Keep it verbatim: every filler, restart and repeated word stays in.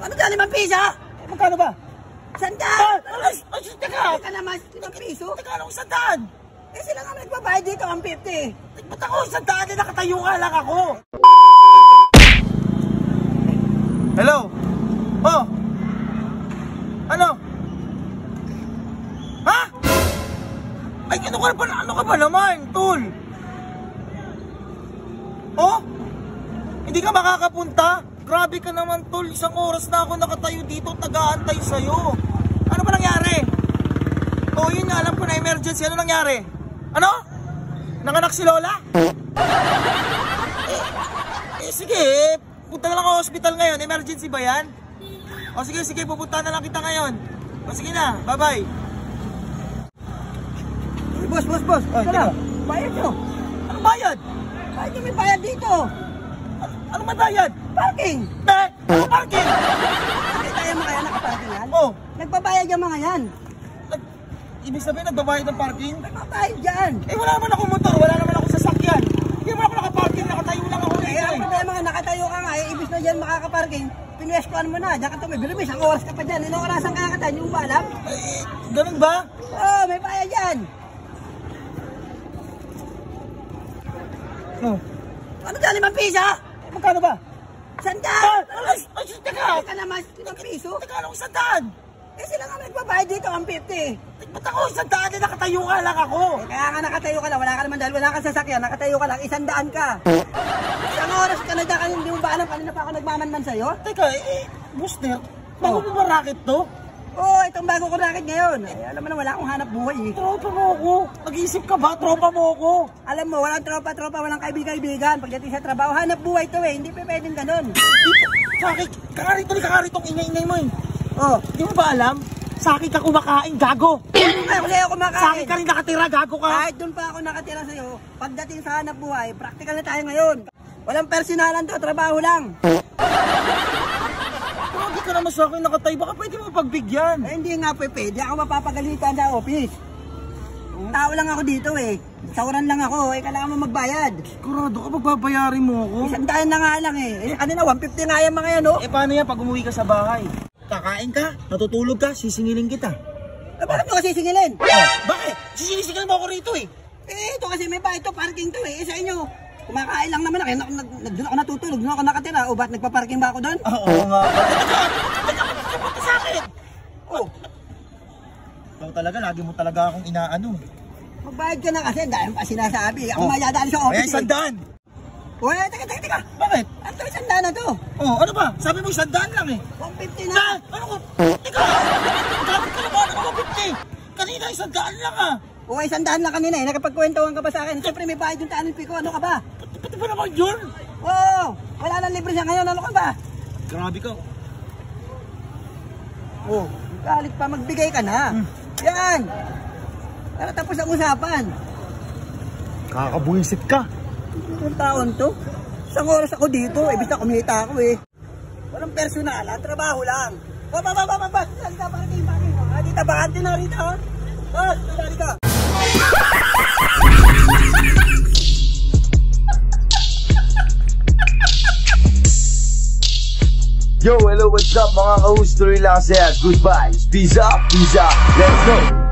Ano dyan, limang piso? Eh, magkano ba? Sandaan! Ah, ay, ay, teka! Teka naman, limang piso? Teka, anong sandaan? Eh sila nga nagbabayad dito, ang fifty. Ba't ako sandaan eh, nakatayo nga lang ako? Hello? Oh? Ano? Ha? Ay, ano ka ba, ano ka ba naman, tol? Oh? Hindi ka makakapunta? Grabe ka naman, tol. Isang oras na ako nakatayo dito, taga-antay sa'yo. Ano ba nangyari? Oh, yun nga, alam ko na emergency. Ano nangyari? Ano? Nanganak si Lola? eh, eh, sige, punta na lang ako hospital ngayon. Emergency ba yan? O sige, sige, pupunta na lang kita ngayon. O sige na, bye-bye. Boss, boss, boss. Oh, Ito lang, bayad nyo. Anong bayad? Bayad nyo, may bayad dito. An anong may bayad? Parking. Eh, ano parking? Nakita yung mga yan, nakaparking yan? Oh, Nagbabayad yung mga yan. nag ibig sabihin nagbabayad ng parking? Nagbabayad dyan. Eh, wala naman akong motor, wala naman akong sasakyan. Hindi naman ako nakaparking, nakatayo lang ako Eh, dito ang eh. problema nga, nakatayo ka nga, eh, ibig na dyan makakaparking. Pinweskuhan mo na, dyan ka tumibili, may isang oras ka pa dyan. Ilang orasan ka nakatan, yung ba alam? Eh, ganun ba? Oo, oh, may bayad dyan. Oh, Ano dyan, limang piso? eh, magkano ba? Sandaan! Ah, ay, ay, teka! Teka naman, limang piso? Teka, anong sandaan? Eh sila nga nagbabayad dito, ang fifty. Eh, ba't ako sandaan eh, nakatayo nga lang ako? Eh, kaya nga nakatayo ka lang, wala ka naman dahil wala kang sasakyan, nakatayo ka lang, isandaan ka. Isang oras ka na dyan, kanina hindi mo ba alam, kanina pa ako nagmamanman sa'yo? Teka, eh, eh Buster, bago mo ba racket to? Oo, oh, itong bago ko racket ngayon. Eh, alam mo na, wala akong hanap buhay eh. Tropa mo ako. Nag-iisip ka ba? Tropa mo ako. Alam mo, walang tropa-tropa, walang kaibigan-kaibigan. Pagdating sa trabaho, hanap buhay to eh, hindi pa pwedeng ganun. Sakit, kakarito ni kakarito, ingay-ingay mo eh. Oh, Di mo ba alam? Sa akin ka kumakain, gago. ay, wala ako kumakain. Sa akin ka rin nakatira, gago ka. Kahit doon pa ako nakatira sa'yo, pagdating sa hanap buhay, practical na tayo ngayon. Walang personalan to, trabaho lang. Grabe ka naman sa akin nakatay, baka pwede mo pagbigyan. Eh, hindi nga po pwede ako mapapagalitan sa office. Tao lang ako dito eh. Sauran lang ako, eh kailangan mo magbayad. Sigurado ka, pagbabayarin mo ako. Isang daan na nga lang eh. Eh kanina, one fifty nga yung mga yan oh. Eh paano yan pag umuwi ka sa bahay? Kakain ka, natutulog ka, sisingilin kita. Eh bakit mo kasi singilin? Oh, bakit? Sisingilin mo ako rito eh. Eh ito kasi may bahay to, parking to eh. Eh sa inyo, kumakain lang naman ako. Eh, nag, nag, doon ako natutulog, doon ako nakatira. O ba't nagpa-parking ba ako doon? Oo oh, nga. Ba't ako nagkapunta sa akin? Oh, Ikaw talaga, lagi mo talaga akong inaano. magbayad ka na kasi, dahil pa sinasabi. Ako Oh. mayadaan sa Ay, office eh. sandaan. Uy, teka, teka, teka. Bakit? Ano to, isang daan na to? Oh, ano ba? Sabi mo sandaan lang eh. one fifty Na, na. ano ko? Teka! Dapat ka naman ako fifty. Kanina isang daan lang ah. O isang daan na kanina eh, nakapagkwentuhan ka ba sa akin? Siyempre may bayad yung tanin piko, ano ka ba? Pati, pati ba naman yun? Oo, wala nang libre siya ngayon, ano ka ba? Grabe ka. Oh, galit pa, magbigay ka na. Hmm. Yan. Para tapos ang usapan. Kakabuisit ka. Ang taon to? Isang oras ako dito, ibig na kumita ako eh. Walang personalan, trabaho lang. Ba, ba, ba, ba, ba, ba, salita, parking, parking. Ah, dito, bakante na rito, ha? Ah, dito, dito. Yo, hello, what's up mga ka-host? Tuloy lang saya. Goodbye. Peace up, peace up. Let's go.